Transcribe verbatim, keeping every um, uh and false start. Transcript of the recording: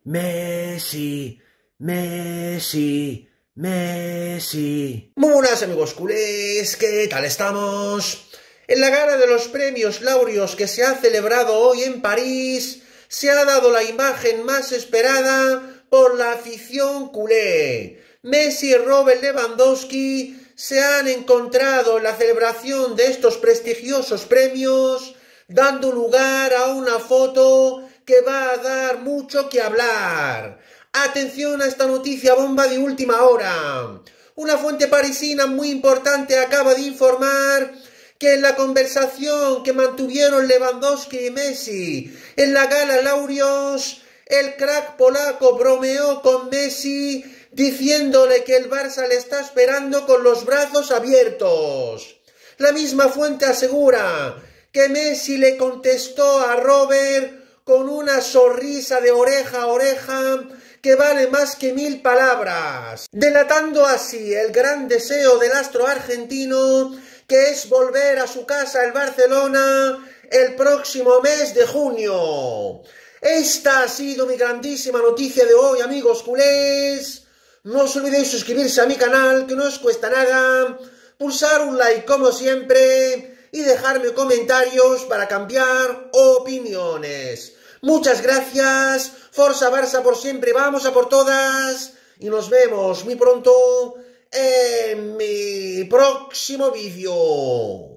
Messi, Messi, Messi. Muy buenas amigos culés, ¿qué tal estamos? En la gala de los premios Laureos que se ha celebrado hoy en París, se ha dado la imagen más esperada por la afición culé. Messi y Robert Lewandowski se han encontrado en la celebración de estos prestigiosos premios, dando lugar a una foto que va a dar mucho que hablar. Atención a esta noticia bomba de última hora. Una fuente parisina muy importante acaba de informar que en la conversación que mantuvieron Lewandowski y Messi en la gala Laureos, el crack polaco bromeó con Messi diciéndole que el Barça le está esperando con los brazos abiertos. La misma fuente asegura que Messi le contestó a Robert con una sonrisa de oreja a oreja que vale más que mil palabras, delatando así el gran deseo del astro argentino, que es volver a su casa el Barcelona el próximo mes de junio. Esta ha sido mi grandísima noticia de hoy, amigos culés. No os olvidéis suscribirse a mi canal, que no os cuesta nada, pulsar un like como siempre y dejarme comentarios para cambiar opiniones. Muchas gracias, Forza Barça por siempre, vamos a por todas y nos vemos muy pronto en mi próximo vídeo.